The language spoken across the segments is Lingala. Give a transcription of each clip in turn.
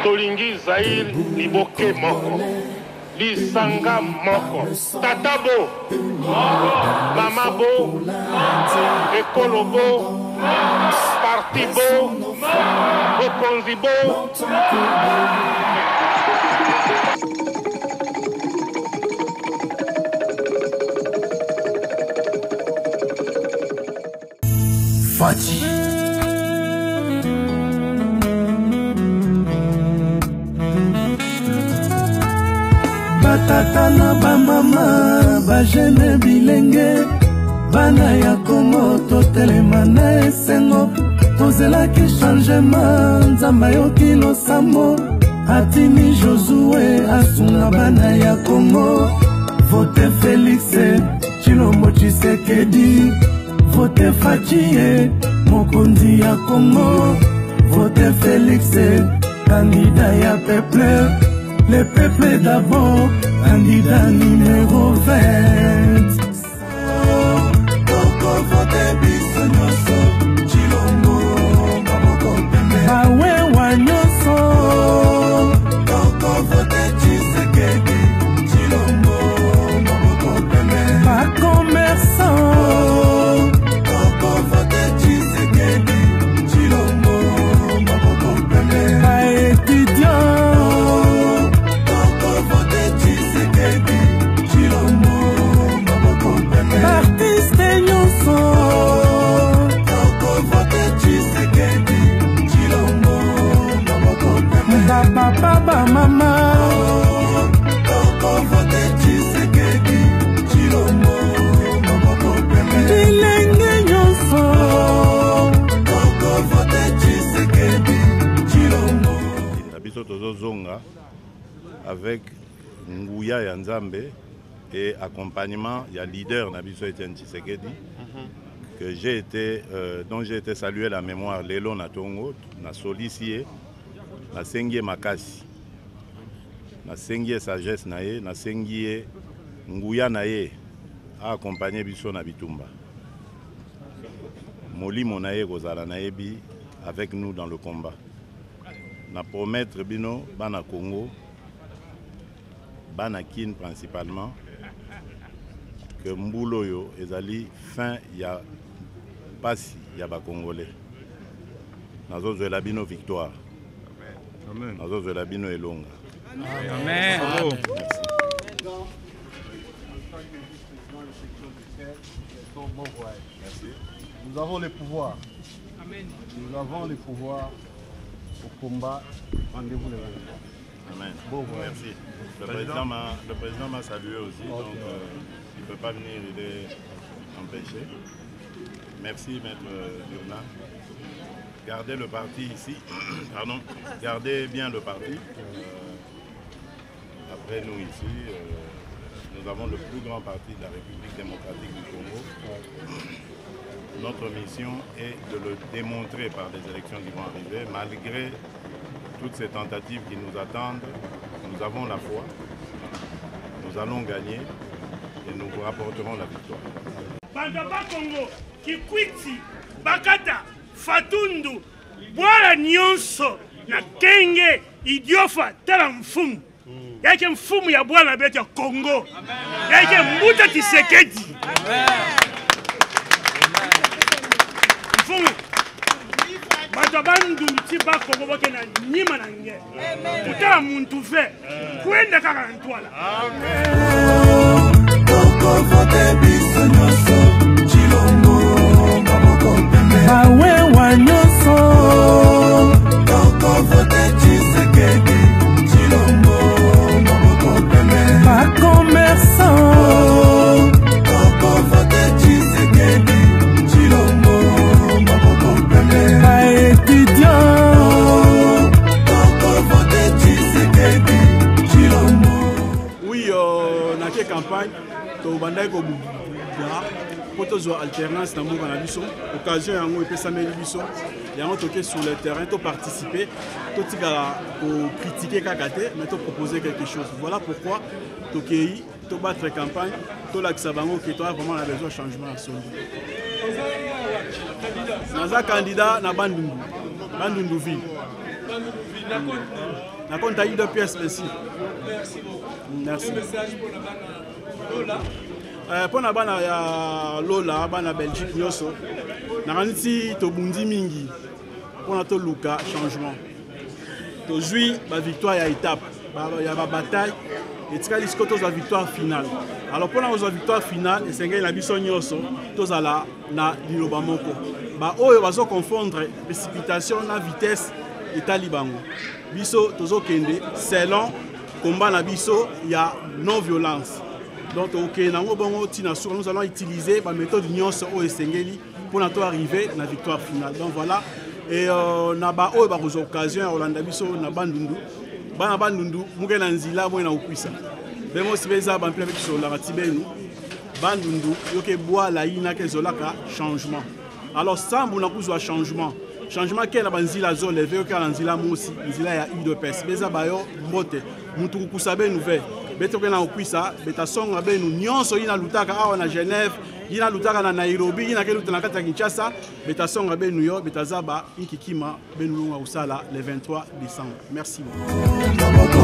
tolingi Zaïre liboke moko lisanga moko tatabo mamabo ekolobo partibo okonzibo Fati batata na bamama bajene bilenge bana ya Kongo totelema na esengo tozelaki changement nzamba yoki losambo atini Josue asunga bana ya Kongo vote Félix Tshilombo Tshisekedi vote Fachi mokonzi ya Kongo vote Félix candidat ya peuple. Le peuple d'abord, candidat numéro 20. Toko vote biso nyoso, Tshilombo maboko pembe. Bawe wa nyoso, toko vote Tshisekedi, Tshilombo maboko pembe. Ba commerçant, toko vote Tshisekedi, Tshilombo maboko pembe. Ba étudiant. Artiste nyonso toko vote Tshisekedi Tshilombo maboko pembe. Papa ba mama toko vote Tshisekedi Tshilombo maboko pembe. Bilenge nyonso toko vote Tshisekedi Tshilombo. Biso tozozonga avec nguya ya Nzambe et accompagnement, il y a leader Nabiso Etienne Tshisekedi, dont j'ai été salué la mémoire Lelo Natongo, na solicié, na sengie makasi, na sengie sagesse naye, na sengie nguya naye, a accompagné Biso na bitumba. Molimo naye kozala nayebi avec nous dans le combat. Na promettre bino bana Congo, bana Kin principalement, que Mbouloyo ezali fin ya pasi ya ba Congolais. Nazo zwela bino victoire. Amen. Nazo zwela bino elonga. Amen. Merci. Nous avons les pouvoirs. Amen. Nous avons les pouvoirs au combat. Rendez-vous les rendez-vous. Amen. Bon, merci. Le président m'a salué aussi, donc il ne peut pas venir, il est empêché. Merci, Maître Durna. Gardez le parti ici. Pardon. Gardez bien le parti. Après nous ici, nous avons le plus grand parti de la République démocratique du Congo. Notre mission est de le démontrer par les élections qui vont arriver, malgré toutes ces tentatives qui nous attendent. Nous avons la foi, nous allons gagner et nous vous rapporterons la victoire. Bandaba Congo, Kikwiti, Bakata, Fatundu, Bwala Nyonso, na Kenge, Idiofa, Tala Mfumu. Yake Mfumu ya Bwala Beta Congo. Yake Mbuta Tshisekedi. Mfumu. Batabandu mtiba Congo boke na nyima na nge. Kutala muntu fe. Kwenda kaka ntwala. Toko vote biso nyoso, Tshilombo maboko pembe. Bawe wa nyoso toko vote Tshisekedi, Tshilombo maboko pembe. Ba commerçant toko vote Tshisekedi, Tshilombo maboko pembe. Ba étudiant toko vote Tshisekedi, Tshilombo. Oui, dans la campagne, nous avons une alternance dans l'occasion sur le terrain, de participer, de critiquer, mais de proposer quelque chose. Voilà pourquoi nous avons battre la campagne, nous avons vraiment besoin de changement. Nous sommes candidat à Bandundu ville. Na compte à deux pièces merci. Merci. Pour la bana ya Lola, bana Belgique nyoso. Na kaniti to bundi mingi. Pour na to luka changement. To jouir la victoire à étape. Il y a la bataille. Et tu as dit que tu as la victoire finale. Alors pour la victoire finale, c'est que la mission nyoso, tu as la Lilobamoko. Bah oh, il va se confondre précipitation, la vitesse et talibango. Biso tozo kende selon combat na biso, il y a non violence. Donc OK, nous allons utiliser la méthode nyoso o esengeli pour arriver à la victoire finale. Donc voilà. Et na ba o ba occasion Rolanda biso na bandundu. Bana bandundu mugena nzila mo na ukwisa. Bemo sibeza ba plein avec sur la ratibenu. Bandundu yoke bois la ina ke zolaka changement. Alors ça on a besoin de changement. Changement qui est la banzila zone levé que la nzila mosi, nzila ya UDPS. Beza bayo mbote. Mutu kusabe nouvelle. Beto ke na ukwisa, beta songa be nu nyonso ina lutaka awa na Genève. Il a lutaka na Nairobi, il a lutaka na kata Kinshasa, beta songa be New York, beta zaba ikikima be nunga usala le 23 décembre. Merci beaucoup.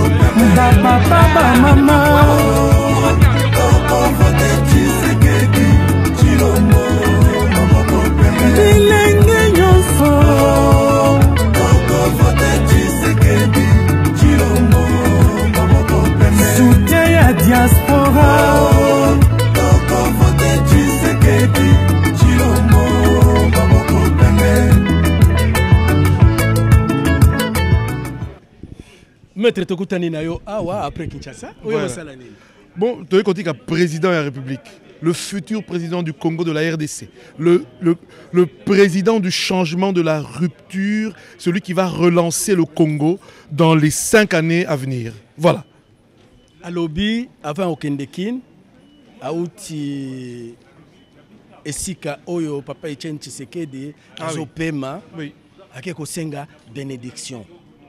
Maître Tokutani Nayo, après Kinshasa. Voilà. Bon, tu as dit que président de la République, le futur président du Congo de la RDC, le président du changement de la rupture, celui qui va relancer le Congo dans les 5 années à venir. Voilà. À lobby, avant Okendekin, Aouti Esika Oyo, Papa Etienne Tshisekedi, Azopema, Akeko Senga, bénédiction.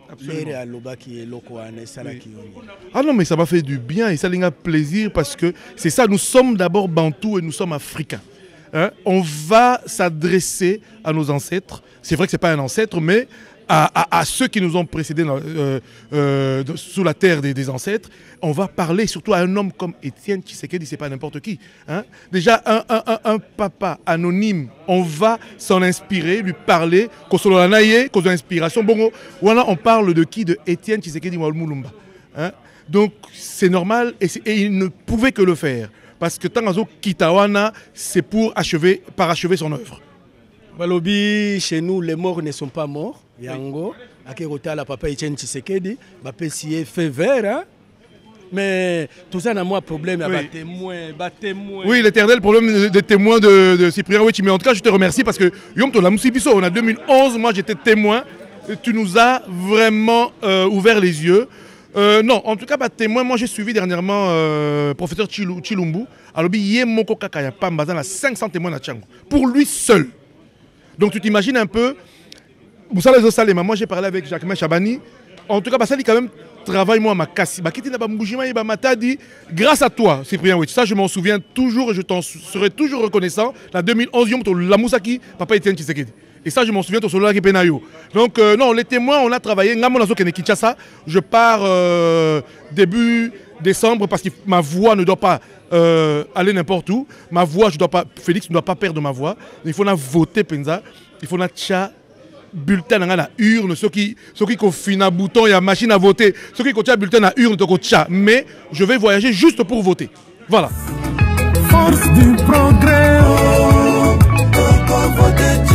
Ah non, mais ça m'a fait du bien et ça m'a plaisir parce que c'est ça, nous sommes d'abord bantous et nous sommes africains. Hein? On va s'adresser à nos ancêtres, c'est vrai que ce n'est pas un ancêtre, mais à ceux qui nous ont précédés sous la terre des ancêtres. On va parler surtout à un homme comme Étienne Tshisekedi, c'est pas n'importe qui. Hein? Déjà, un papa anonyme, on va s'en inspirer, lui parler, qu'on a inspiration. Bon, voilà, on parle de qui? De Étienne Tshisekedi Mulumba. Hein? Donc, c'est normal et il ne pouvait que le faire. Parce que Tangazo Kitawana, c'est pour parachever son œuvre. Balobi, chez nous, les morts ne sont pas morts. Yango, Akerota, la papa Etienne Tshisekedi, Bapessier fait vert. Mais tout ça n'a pas de problème avec témoins. Oui, l'éternel problème des témoins de Cyprien Ouetti. Mais en tout cas, je te remercie parce que Yom Tola Moussibiso, on a 2011, moi j'étais témoin. Tu nous as vraiment ouvert les yeux. Non, en tout cas, bah, témoin, moi j'ai suivi dernièrement professeur Chilumbu. Alors, il y a mon Kakaya Pambazan, 500 témoins à Tchango. Pour lui seul. Donc tu t'imagines un peu. Moi j'ai parlé avec Jacques Chabani. En tout cas, ça dit quand même travaille moi ma casse. Grâce à toi, Cyprien Ouetti. Ça je m'en souviens toujours et je t'en serai toujours reconnaissant. La 2011, la Moussaki, papa Etienne Tshisekedi. Et ça je m'en souviens, ton qui penayo. Donc non, les témoins, on a travaillé. Je pars début décembre parce que ma voix ne doit pas aller n'importe où. Ma voix, Félix ne doit pas perdre ma voix. Il faut voter Penza. Il faut bulletin dans la urne, ceux qui confinent un bouton, il y a machine à voter, ceux qui contiennent un bulletin dans la urne, mais je vais voyager juste pour voter. Voilà. Force du progrès.